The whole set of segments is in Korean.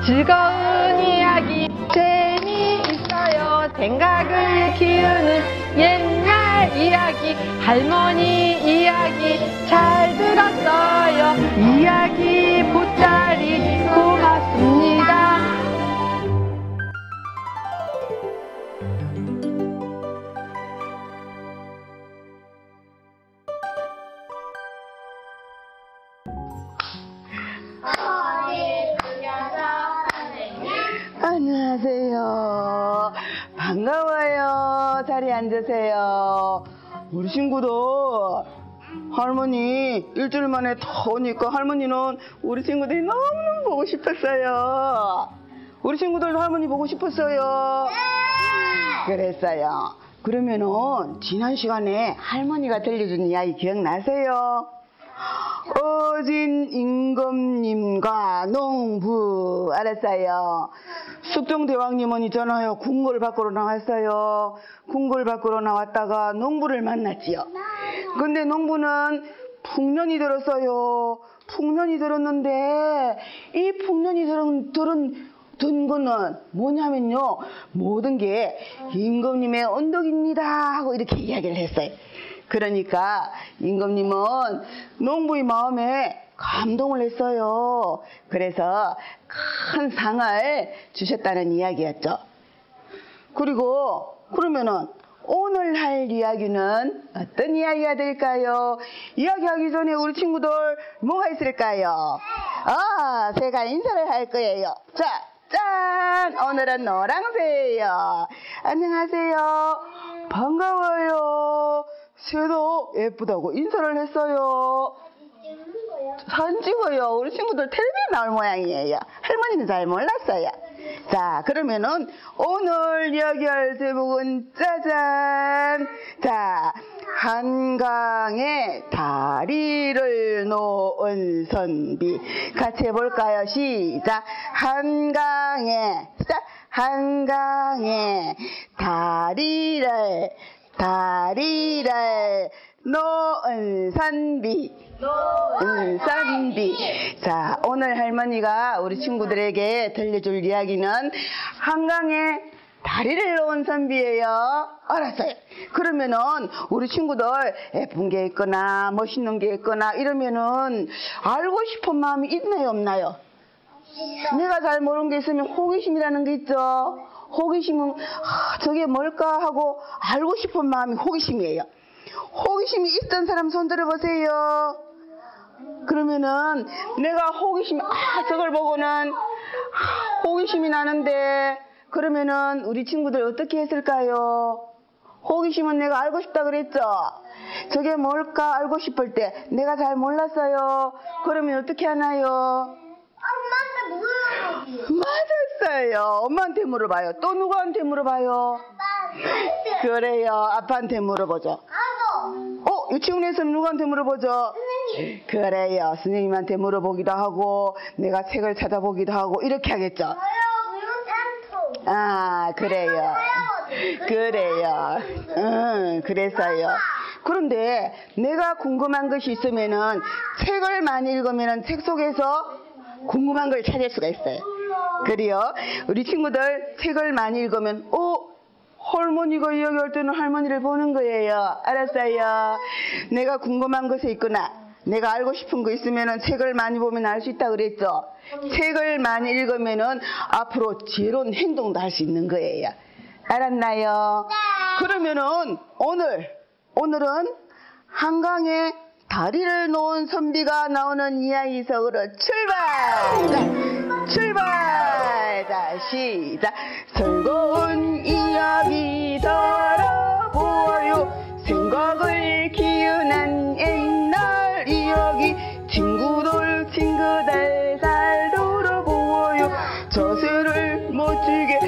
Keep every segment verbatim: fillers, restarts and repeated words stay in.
즐거운 이야기 재미있어요. 생각을 키우는 옛날 이야기, 할머니 이야기 잘 들었어요. 이야기 보따리 고맙습니다. 안녕하세요. 반가워요. 자리에 앉으세요. 우리 친구들 할머니 일주일 만에 더 오니까 할머니는 우리 친구들이 너무너무 보고 싶었어요. 우리 친구들도 할머니 보고 싶었어요. 그랬어요. 그러면은 지난 시간에 할머니가 들려준 이야기 기억나세요? 어진 임금님과 농부. 알았어요. 숙종대왕님은 있잖아요, 궁궐 밖으로 나왔어요. 궁궐 밖으로 나왔다가 농부를 만났지요. 근데 농부는 풍년이 들었어요. 풍년이 들었는데 이 풍년이 들은, 들은 든 거는 뭐냐면요, 모든 게 임금님의 언덕입니다 하고 이렇게 이야기를 했어요. 그러니까 임금님은 농부의 마음에 감동을 했어요. 그래서 큰 상을 주셨다는 이야기였죠. 그리고 그러면은 오늘 할 이야기는 어떤 이야기가 될까요? 이야기하기 전에 우리 친구들 뭐가 있을까요? 아, 제가 인사를 할 거예요. 자, 짠! 오늘은 노랑새예요. 안녕하세요. 반가워요. 새도 예쁘다고 인사를 했어요. 사진 찍어요. 우리 친구들 텔레비에 나올 모양이에요. 할머니는 잘 몰랐어요. 자, 그러면은 오늘 이야기할 제목은 짜잔! 자, 한강에 다리를 놓은 선비. 같이 해볼까요? 시작! 한강에, 시작! 한강에 다리를 다리를 놓은 선비. 놓은 선비. 자, 오늘 할머니가 우리 친구들에게 들려줄 이야기는 한강에 다리를 놓은 선비예요. 알았어요. 그러면은 우리 친구들 예쁜 게 있거나 멋있는 게 있거나 이러면은 알고 싶은 마음이 있나요, 없나요? 내가 잘 모르는 게 있으면 호기심이라는 게 있죠. 호기심은 아, 저게 뭘까 하고 알고 싶은 마음이 호기심이에요. 호기심이 있던 사람 손 들어보세요. 그러면은 내가 호기심이 아 저걸 보고는 아, 호기심이 나는데 그러면은 우리 친구들 어떻게 했을까요? 호기심은 내가 알고 싶다 그랬죠. 저게 뭘까 알고 싶을 때 내가 잘 몰랐어요. 그러면 어떻게 하나요? 엄마한테 물어보지. 맞았어요. 엄마한테 물어봐요. 또 누구한테 물어봐요? 아빠한테. 그래요. 아빠한테 물어보죠. 아빠. 어? 유치원에서는 누구한테 물어보죠? 선생님. 그래요. 선생님한테 물어보기도 하고 내가 책을 찾아보기도 하고 이렇게 하겠죠. 저요 물산토. 아, 그래요. 그래요. 응, 그래서요. 그런데 내가 궁금한 것이 있으면은 책을 많이 읽으면은 책 속에서 궁금한 걸 찾을 수가 있어요. 그래요. 우리 친구들 책을 많이 읽으면 어? 할머니가 이야기할 때는 할머니를 보는 거예요. 알았어요. 내가 궁금한 것이 있거나 내가 알고 싶은 거 있으면 책을 많이 보면 알 수 있다 그랬죠. 책을 많이 읽으면 앞으로 지혜로운 행동도 할 수 있는 거예요. 알았나요? 그러면은 오늘 오늘은 한강에 다리를 놓은 선비가 나오는 이야기 속으로 출발! 자, 출발! 자, 시작! 즐거운 이야기 들어보아요. 생각을 키우는 옛날 이야기. 친구들, 친구들 잘 들어보아요. 자세를 멋지게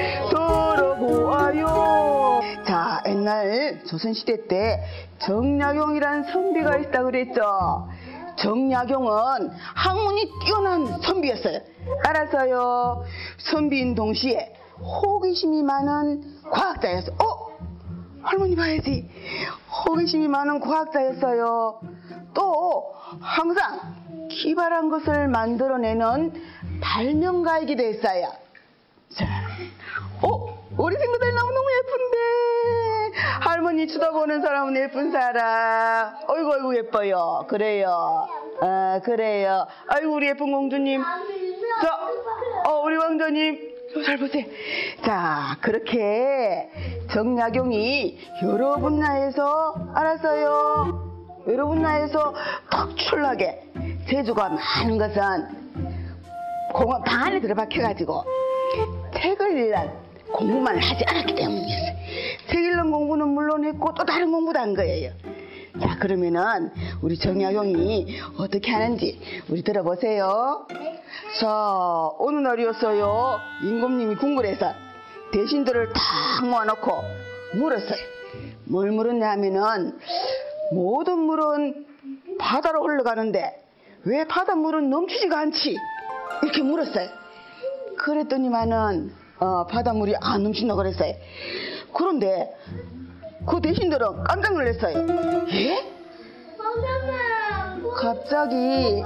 들어보아요. 자, 옛날 조선시대 때 정약용이란 선비가 있다 그랬죠. 정약용은 학문이 뛰어난 선비였어요. 알았어요. 선비인 동시에 호기심이 많은 과학자였어요. 어? 할머니 봐야지. 호기심이 많은 과학자였어요. 또 항상 기발한 것을 만들어내는 발명가이기도 했어요. 자, 어? 우리 친구들 너무너무 예쁜데 할머니 쳐다보는 사람은 예쁜 사람. 어이구 어이구 예뻐요. 그래요. 아 그래요. 아이고 우리 예쁜 공주님. 자, 어 우리 왕자님 잘 보세요. 자, 그렇게 정약용이 여러 분야에서 알았어요. 여러 분야에서 특출나게 재주가 많은 것은 공원 방 안에 들어박혀가지고 책을 읽는 공부만 하지 않았기 때문이었어요. 책 읽는 공부는 물론 했고 또 다른 공부도 한 거예요. 자, 그러면은 우리 정약용이 어떻게 하는지 우리 들어보세요. 자, 어느 날이었어요. 임금님이 궁궐에서 대신들을 딱 모아놓고 물었어요. 뭘 물었냐 하면은 모든 물은 바다로 흘러가는데 왜 바닷물은 넘치지가 않지? 이렇게 물었어요. 그랬더니만은 어, 바닷물이 안 넘친다고 그랬어요. 그런데 그 대신들은 깜짝 놀랐어요. 예? 갑자기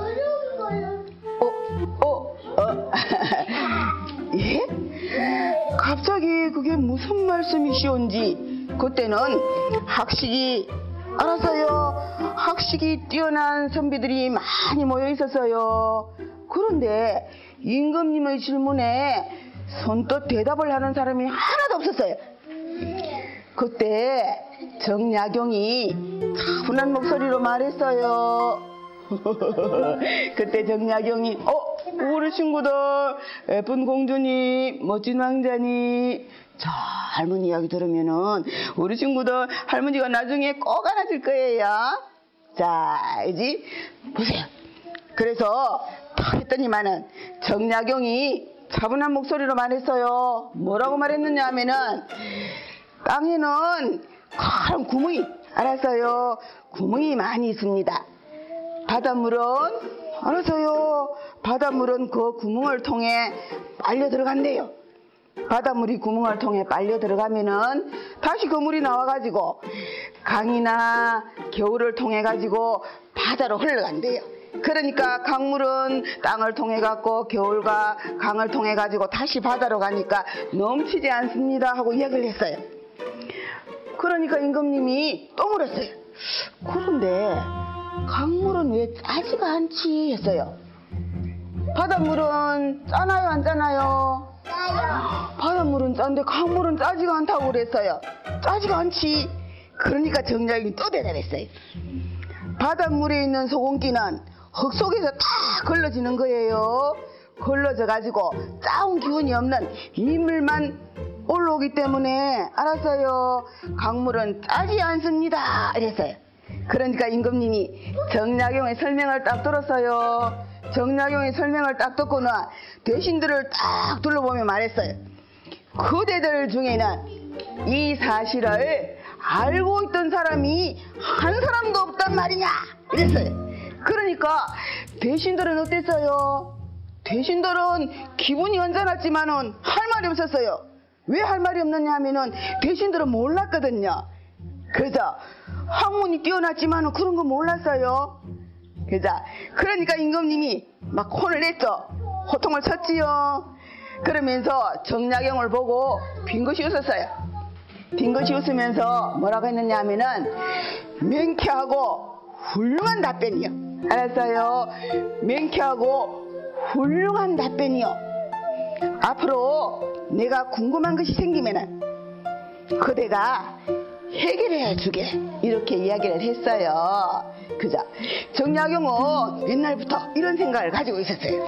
어? 어? 어? 예? 갑자기 그게 무슨 말씀이시온지 그때는 학식이 알았어요. 학식이 뛰어난 선비들이 많이 모여 있었어요. 그런데 임금님의 질문에 선뜻 대답을 하는 사람이 하나도 없었어요. 그때 정약용이 차분한 목소리로 말했어요. 그때 정약용이 어? 우리 친구들 예쁜 공주님 멋진 왕자님 자 할머니 이야기 들으면은 우리 친구들 할머니가 나중에 꼭 안아줄 거예요. 자 이제 보세요. 그래서 탁 했더니만은 정약용이 차분한 목소리로 말했어요. 뭐라고 말했느냐 하면은 땅에는 큰 구멍이 알았어요. 구멍이 많이 있습니다. 바닷물은 알았어요. 바닷물은 그 구멍을 통해 빨려 들어간대요. 바닷물이 구멍을 통해 빨려 들어가면은 다시 그 물이 나와가지고 강이나 겨울을 통해 가지고 바다로 흘러간대요. 그러니까 강물은 땅을 통해 갖고 겨울과 강을 통해 가지고 다시 바다로 가니까 넘치지 않습니다 하고 이야기를 했어요. 그러니까 임금님이 또 물었어요. 그런데 강물은 왜 짜지가 않지 했어요. 바닷물은 짜나요 안 짜나요? 짜요. 바닷물은 짠데 강물은 짜지가 않다고 그랬어요. 짜지가 않지. 그러니까 정약용이 또 대답했어요. 바닷물에 있는 소금기는 흙 속에서 다 걸러지는 거예요. 걸러져 가지고 짜온 기운이 없는 민물만 올라오기 때문에 알았어요. 강물은 짜지 않습니다 이랬어요. 그러니까 임금님이 정약용의 설명을 딱 들었어요. 정약용의 설명을 딱 듣고는 대신들을 딱 둘러보며 말했어요. 그대들 중에는 이 사실을 알고 있던 사람이 한 사람도 없단 말이냐 이랬어요. 그러니까 대신들은 어땠어요? 대신들은 기분이 언짢았지만은 할 말이 없었어요. 왜 할 말이 없느냐 하면은 대신들은 몰랐거든요. 그래서 학문이 뛰어났지만은 그런 거 몰랐어요. 그래서 그러니까 임금님이 막 혼을 냈죠. 호통을 쳤지요. 그러면서 정약용을 보고 빙긋이 웃었어요. 빙긋이 웃으면서 뭐라고 했느냐 하면은 명쾌하고 훌륭한 답변이요. 알았어요. 명쾌하고 훌륭한 답변이요. 앞으로 내가 궁금한 것이 생기면은 그대가 해결해 주게 이렇게 이야기를 했어요. 그죠? 정약용은 옛날부터 이런 생각을 가지고 있었어요.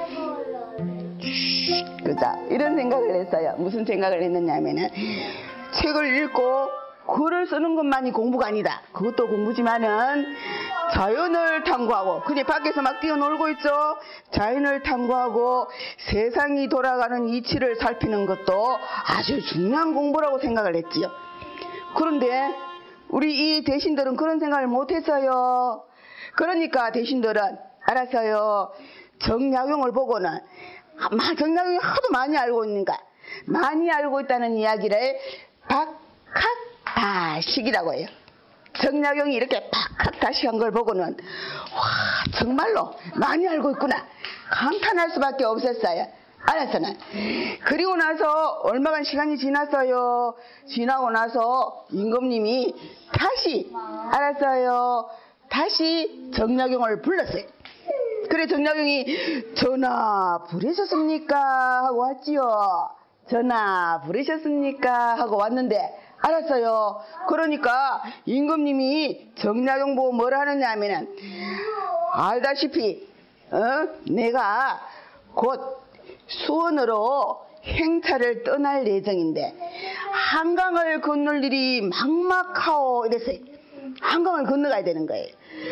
그죠? 이런 생각을 했어요. 무슨 생각을 했느냐면은 책을 읽고 글을 쓰는 것만이 공부가 아니다. 그것도 공부지만은 자연을 탐구하고 그냥 밖에서 막 뛰어놀고 있죠. 자연을 탐구하고 세상이 돌아가는 이치를 살피는 것도 아주 중요한 공부라고 생각을 했지요. 그런데 우리 이 대신들은 그런 생각을 못했어요. 그러니까 대신들은 알았어요. 정약용을 보고는 정약용이 하도 많이 알고 있는가 많이 알고 있다는 이야기를 박학다식이라고 해요. 정약용이 이렇게 팍팍 다시 한 걸 보고는 와 정말로 많이 알고 있구나 감탄할 수밖에 없었어요. 알았어요. 그리고 나서 얼마간 시간이 지났어요. 지나고 나서 임금님이 다시 알았어요. 다시 정약용을 불렀어요. 그래 정약용이 전하 부르셨습니까 하고 왔지요. 전하 부르셨습니까 하고 왔는데 알았어요. 그러니까 임금님이 정약용 보고 뭐라 하느냐 하면은 알다시피 어? 내가 곧 수원으로 행차를 떠날 예정인데 한강을 건널 일이 막막하오 이랬어요. 한강을 건너가야 되는 거예요.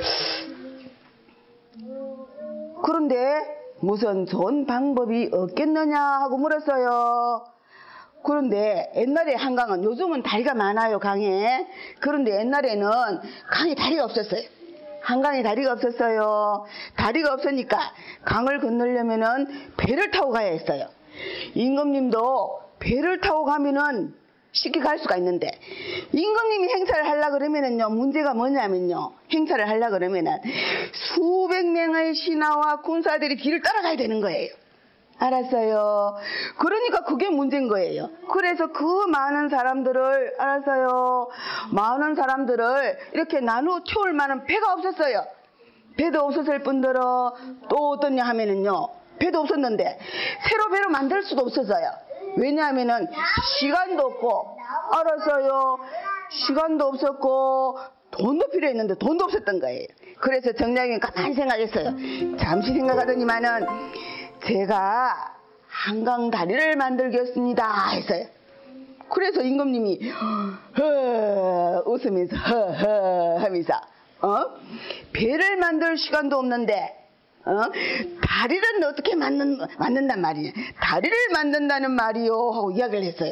그런데 무슨 좋은 방법이 없겠느냐 하고 물었어요. 그런데 옛날에 한강은 요즘은 다리가 많아요 강에. 그런데 옛날에는 강에 다리가 없었어요. 한강에 다리가 없었어요. 다리가 없으니까 강을 건너려면은 배를 타고 가야 했어요. 임금님도 배를 타고 가면은 쉽게 갈 수가 있는데 임금님이 행차를 하려 그러면은요 문제가 뭐냐면요 행차를 하려 그러면은 수백 명의 신하와 군사들이 뒤를 따라가야 되는 거예요. 알았어요. 그러니까 그게 문제인 거예요. 그래서 그 많은 사람들을 알았어요. 많은 사람들을 이렇게 나누어 태울 만한 배가 없었어요. 배도 없었을 뿐더러 또 어떠냐 하면은요 배도 없었는데 새로 배로 만들 수도 없었어요. 왜냐하면은 시간도 없고 알았어요. 시간도 없었고 돈도 필요했는데 돈도 없었던 거예요. 그래서 정약용이 가만히 생각했어요. 잠시 생각하더니만은 제가 한강 다리를 만들겠습니다 했어요. 그래서 임금님이 허 웃으면서 허허 하면서 어? 배를 만들 시간도 없는데 어? 다리를 어떻게 만든, 만든단 말이냐 다리를 만든다는 말이요 하고 이야기를 했어요.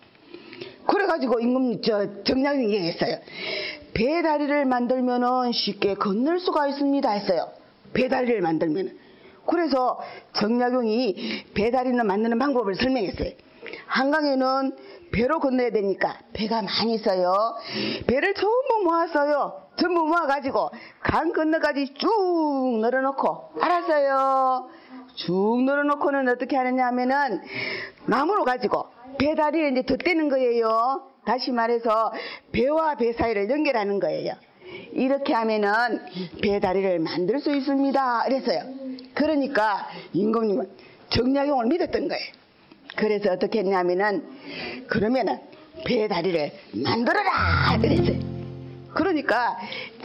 그래가지고 임금 저 정약용이 얘기했어요. 배 다리를 만들면은 쉽게 건널 수가 있습니다 했어요. 배 다리를 만들면은. 그래서 정약용이 배다리를 만드는 방법을 설명했어요. 한강에는 배로 건너야 되니까 배가 많이 있어요. 배를 전부 모았어요. 전부 모아가지고 강 건너까지 쭉 널어놓고 알았어요. 쭉 널어놓고는 어떻게 하느냐 하면은 나무로 가지고 배다리를 이제 덧대는 거예요. 다시 말해서 배와 배 사이를 연결하는 거예요. 이렇게 하면은 배다리를 만들 수 있습니다. 그랬어요. 그러니까 임금님은 정약용을 믿었던 거예요. 그래서 어떻게 했냐면은 그러면은 배다리를 만들어라 그랬어요. 그러니까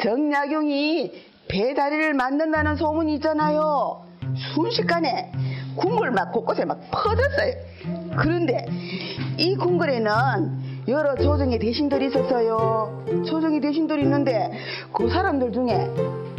정약용이 배다리를 만든다는 소문이 있잖아요. 순식간에 궁궐 막 곳곳에 막 퍼졌어요. 그런데 이 궁궐에는 여러 조정의 대신들이 있었어요. 조정의 대신들이 있는데 그 사람들 중에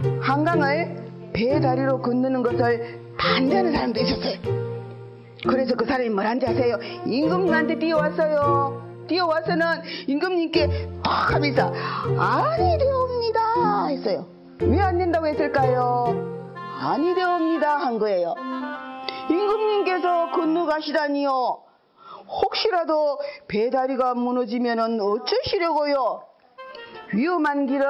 한강을 배다리로 건너는 것을 반대하는 사람도 있었어요. 그래서 그 사람이 뭐라는지 아세요? 임금님한테 뛰어왔어요. 뛰어와서는 임금님께 팍 하면서 아니 되옵니다 했어요. 왜 안 된다고 했을까요? 아니 되옵니다 한 거예요. 임금님께서 건너가시다니요. 혹시라도 배다리가 무너지면 어쩌시려고요? 위험한 길은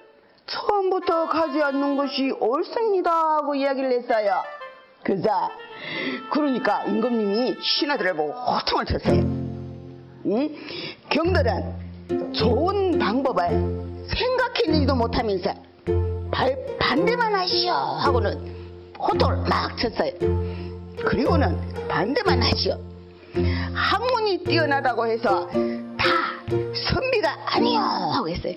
처음부터 가지 않는 것이 옳습니다 하고 이야기를 했어요. 그자 그러니까 임금님이 신하들을 보고 호통을 쳤어요. 응? 경들은 좋은 방법을 생각해내지도 못하면서 발, 반대만 하시오 하고는 호통을 막 쳤어요. 그리고는 반대만 하시오. 학문이 뛰어나다고 해서 다 선비가 아니요 하고 했어요.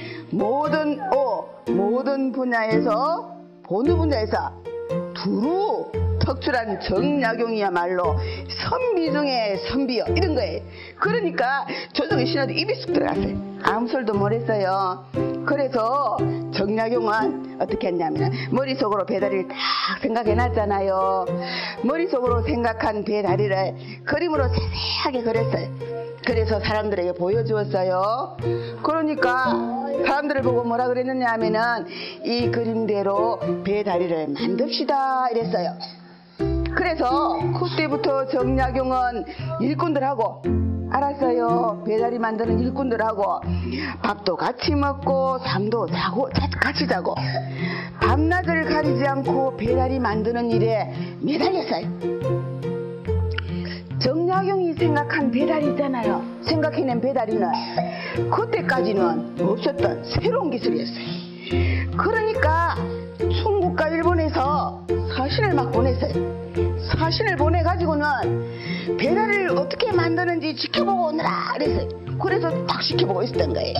모든 어 모든 분야에서 어느 분야에서 두루 턱출한 정약용이야말로 선비 중에 선비요 이런 거예요. 그러니까 조정의 신하도 입이 쑥 들어갔어요. 아무 소리도 못했어요. 그래서 정약용은 어떻게 했냐면 머릿속으로 배다리를 딱 생각해놨잖아요. 머릿속으로 생각한 배다리를 그림으로 세세하게 그렸어요. 그래서 사람들에게 보여주었어요. 그러니까 사람들을 보고 뭐라 그랬느냐 하면은 이 그림대로 배다리를 만듭시다 이랬어요. 그래서 그때부터 정약용은 일꾼들하고 알았어요. 배달이 만드는 일꾼들하고 밥도 같이 먹고 잠도 자고 자, 같이 자고 밤낮을 가리지 않고 배달이 만드는 일에 매달렸어요. 정약용이 생각한 배달이잖아요. 생각해낸 배달이는 그때까지는 없었던 새로운 기술이었어요. 그러니까 중국과 일본에서 사신을 막 보냈어요. 사신을 보내가지고는 배달을 어떻게 만드는지 지켜보고 오느라 그랬어요. 그래서 딱 지켜보고 있었던 거예요.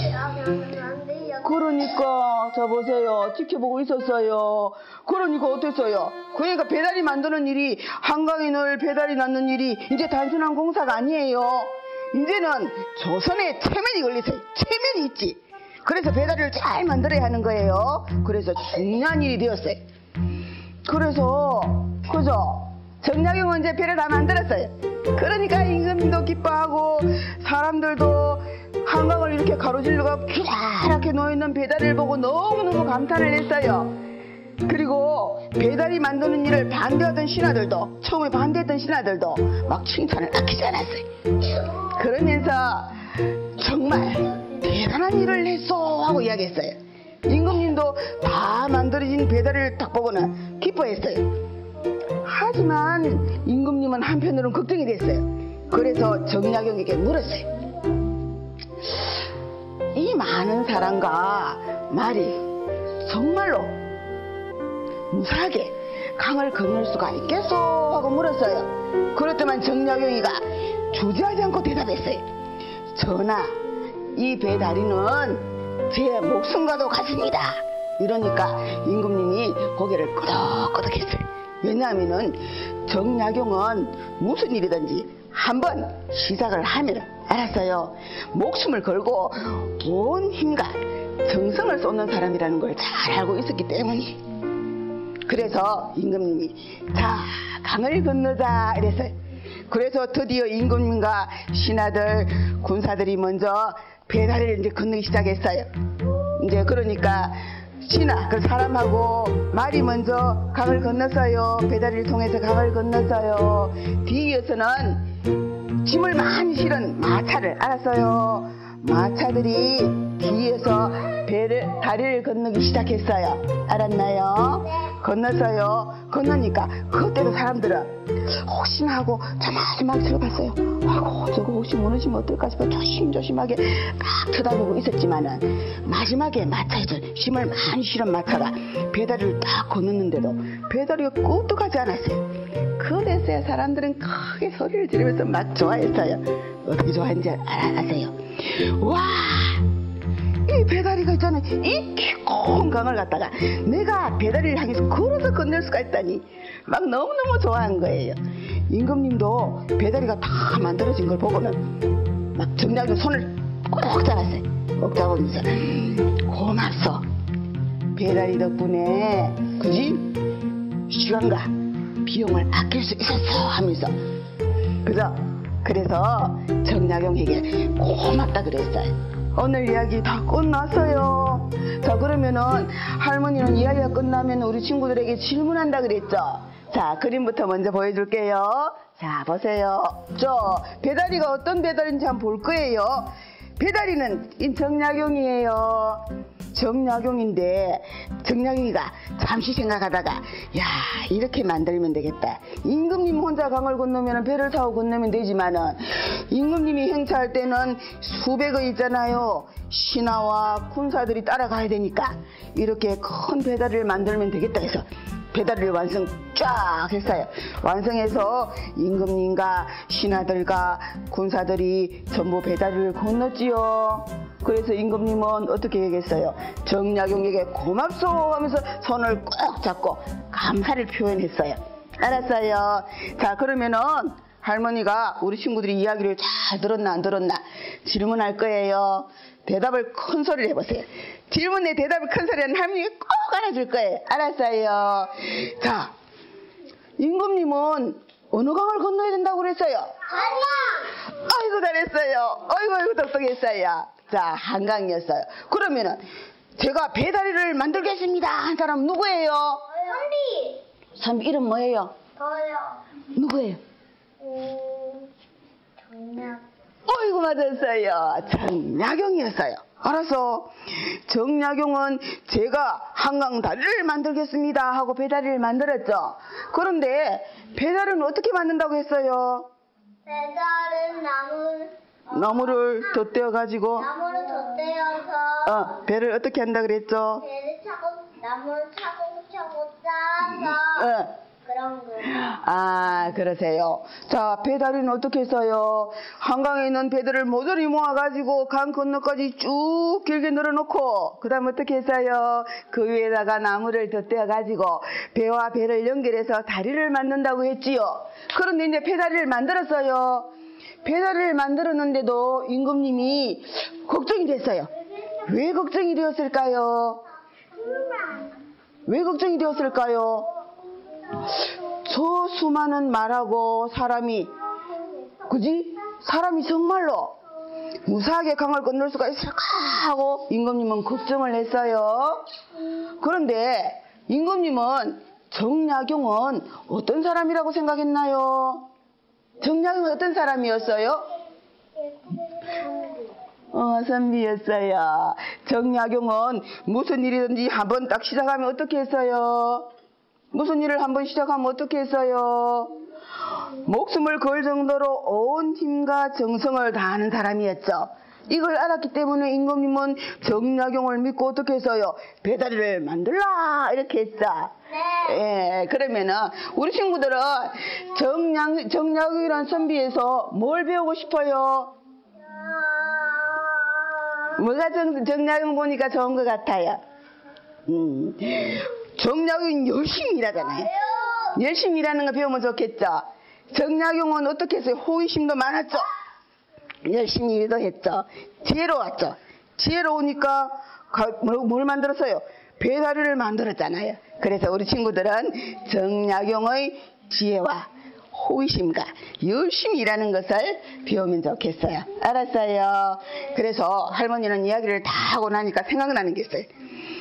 그러니까 저 보세요. 지켜보고 있었어요. 그러니까 어땠어요? 그러니까 배달이 만드는 일이 한강에 늘 배달이 낳는 일이 이제 단순한 공사가 아니에요. 이제는 조선에 체면이 걸렸어요. 체면이 있지. 그래서 배달을 잘 만들어야 하는 거예요. 그래서 중요한 일이 되었어요. 그래서 그죠? 정약용은 이제 배를 다 만들었어요. 그러니까 임금님도 기뻐하고 사람들도 한강을 이렇게 가로질러가 쫙렇게 놓여있는 배달을 보고 너무너무 감탄을 했어요. 그리고 배달이 만드는 일을 반대하던 신하들도 처음에 반대했던 신하들도 막 칭찬을 아끼지 않았어요. 그러면서 정말 대단한 일을 했어 하고 이야기했어요. 임금님도 다 만들어진 배달을 딱 보고는 기뻐했어요. 하지만 임금님은 한편으로는 걱정이 됐어요. 그래서 정약용에게 물었어요. 이 많은 사람과 말이 정말로 무사하게 강을 건널 수가 있겠소? 하고 물었어요. 그렇더만 정약용이가 주저하지 않고 대답했어요. 전하, 이 배다리는 제 목숨과도 같습니다. 이러니까 임금님이 고개를 끄덕끄덕했어요. 왜냐하면은 정약용은 무슨 일이든지 한번 시작을 하면 알았어요. 목숨을 걸고 온 힘과 정성을 쏟는 사람이라는 걸 잘 알고 있었기 때문에. 그래서 임금님이 자 강을 건너자 이랬어요. 그래서 드디어 임금님과 신하들 군사들이 먼저 배다리를 이제 건너기 시작했어요. 이제 그러니까 신하 그 사람하고 말이 먼저 강을 건넜어요. 배다리를 통해서 강을 건넜어요. 뒤에서는 짐을 많이 실은 마차를 알았어요. 마차들이 뒤에서 배를 다리를 건너기 시작했어요. 알았나요? 건넜어요. 건너니까 그때도 사람들은 혹시나 하고 조마조마하게 들어봤어요. 아이고 저거 혹시 무너지면 어떨까 싶어 조심조심하게 막 쳐다보고 있었지만은 마지막에 마차에서 힘을 많이 실은 마차가 배다리를 딱 건넜는데도 배다리가 끄떡하지 않았어요. 그래서야 사람들은 크게 소리를 지르면서 막 좋아했어요. 어떻게 좋아했는지 아세요? 와! 이 배다리가 있잖아요. 이 깊은 강을 갖다가 내가 배다리를 향해서 걸어서 건널 수가 있다니 막 너무너무 좋아한 거예요. 임금님도 배다리가 다 만들어진 걸 보고는 막 정약용 손을 꼭 잡았어요. 꼭 잡으면서 고맙소. 배다리 덕분에 그지? 시간과 비용을 아낄 수 있었어 하면서 그죠? 그래서 정약용에게 고맙다 그랬어요. 오늘 이야기 다 끝났어요. 자 그러면은 할머니는 이야기가 끝나면 우리 친구들에게 질문한다 그랬죠. 자 그림부터 먼저 보여줄게요. 자 보세요. 저 배다리가 어떤 배다리인지 한번 볼 거예요. 배다리는 정약용이에요. 정약용인데 정약용이가 잠시 생각하다가 야 이렇게 만들면 되겠다. 임금님 혼자 강을 건너면 배를 타고 건너면 되지만은 임금님이 행차할 때는 수백의 있잖아요. 신하와 군사들이 따라가야 되니까 이렇게 큰 배다리를 만들면 되겠다 해서 배다리를 완성 쫙 했어요. 완성해서 임금님과 신하들과 군사들이 전부 배다리를 건넜지요. 그래서 임금님은 어떻게 얘기했어요? 정약용에게 고맙소 하면서 손을 꼭 잡고 감사를 표현했어요. 알았어요. 자 그러면은 할머니가 우리 친구들이 이야기를 잘 들었나 안 들었나 질문할 거예요. 대답을 큰 소리를 해보세요. 질문에 대답을 큰 소리는 할머니가 꼭 알아줄 거예요. 알았어요. 자, 임금님은 어느 강을 건너야 된다고 그랬어요? 한강. 아이고 잘했어요. 아이고 아이고 똑똑했어요. 자, 한강이었어요. 그러면은 제가 배다리를 만들겠습니다 한 사람 누구예요? 선비. 선비 이름 뭐예요? 저요. 누구예요? 음, 정약. 맞았어요. 정약용이었어요. 알았어. 정약용은 제가 한강 다리를 만들겠습니다 하고 배다리를 만들었죠. 그런데 배다리는 어떻게 만든다고 했어요? 배달은 나무 나무를 덧대어 가지고 나무를 덧대어서 어, 배를 어떻게 한다 그랬죠? 배를 차고 나무를 차곡차곡 쌓아서 어. 그런 거. 아, 그러세요. 자, 배다리는 어떻게 했어요? 한강에 있는 배들을 모조리 모아가지고 강 건너까지 쭉 길게 늘어놓고, 그 다음 어떻게 했어요? 그 위에다가 나무를 덧대어가지고 배와 배를 연결해서 다리를 만든다고 했지요. 그런데 이제 배다리를 만들었어요. 배다리를 만들었는데도 임금님이 걱정이 됐어요. 왜 걱정이 되었을까요? 왜 걱정이 되었을까요? 저 수많은 말하고 사람이, 그지? 사람이 정말로 무사하게 강을 건널 수가 있을까 하고 임금님은 걱정을 했어요. 그런데 임금님은 정약용은 어떤 사람이라고 생각했나요? 정약용은 어떤 사람이었어요? 어, 선비였어요. 정약용은 무슨 일이든지 한번 딱 시작하면 어떻게 했어요? 무슨 일을 한번 시작하면 어떻게 했어요? 목숨을 걸 정도로 온 힘과 정성을 다하는 사람이었죠. 이걸 알았기 때문에 임금님은 정약용을 믿고 어떻게 했어요? 배다리를 만들라 이렇게 했죠. 네. 예, 그러면은 우리 친구들은 정약, 정약용이라는 선비에서 뭘 배우고 싶어요? 뭐가 정, 정약용 보니까 좋은 것 같아요? 음. 정약용은 열심히 일하잖아요. 열심히 일하는 거 배우면 좋겠죠. 정약용은 어떻게 했어요? 호기심도 많았죠. 열심히 일도 했죠. 지혜로웠죠. 지혜로우니까 뭘 만들었어요? 배다리를 만들었잖아요. 그래서 우리 친구들은 정약용의 지혜와 호기심과 열심히 일하는 것을 배우면 좋겠어요. 알았어요. 그래서 할머니는 이야기를 다 하고 나니까 생각나는 게 있어요.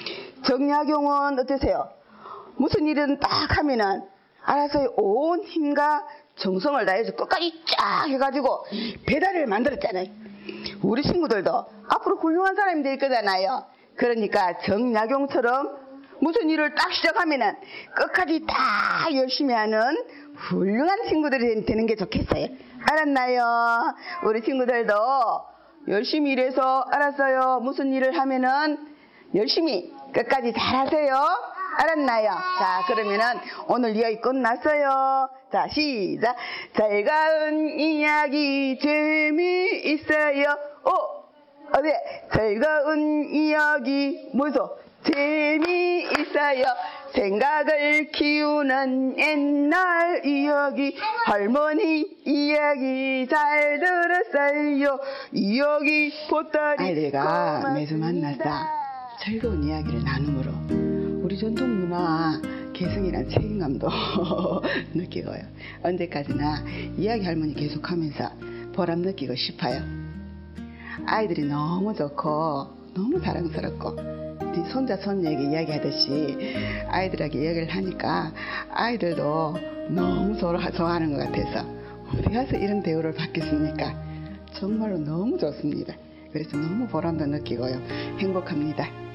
정약용은 어떠세요? 무슨 일이든 딱 하면은 알아서 온 힘과 정성을 다해서 끝까지 쫙 해가지고 배다리를 만들었잖아요. 우리 친구들도 앞으로 훌륭한 사람이 될 거잖아요. 그러니까 정약용처럼 무슨 일을 딱 시작하면은 끝까지 다 열심히 하는 훌륭한 친구들이 되는 게 좋겠어요. 알았나요? 우리 친구들도 열심히 일해서 알았어요. 무슨 일을 하면은 열심히 끝까지 잘하세요. 알았나요? 자, 그러면은 오늘 이야기 끝났어요. 자, 시작. 즐거운 이야기 재미있어요. 어, 어디? 즐거운 이야기 뭐죠? 재미있어요. 생각을 키우는 옛날 이야기. 할머니 이야기 잘 들었어요. 이야기 보따리. 아이들과 매주 만나서 즐거운 이야기를 나눔으로 우리 전통 문화 계승이란 책임감도 느끼고요. 언제까지나 이야기 할머니 계속하면서 보람 느끼고 싶어요. 아이들이 너무 좋고 너무 사랑스럽고 손자 손녀에게 이야기하듯이 아이들에게 이야기를 하니까 아이들도 너무 서로 좋아하는 것 같아서 어디 가서 이런 대우를 받겠습니까? 정말로 너무 좋습니다. 그래서 너무 보람도 느끼고요. 행복합니다.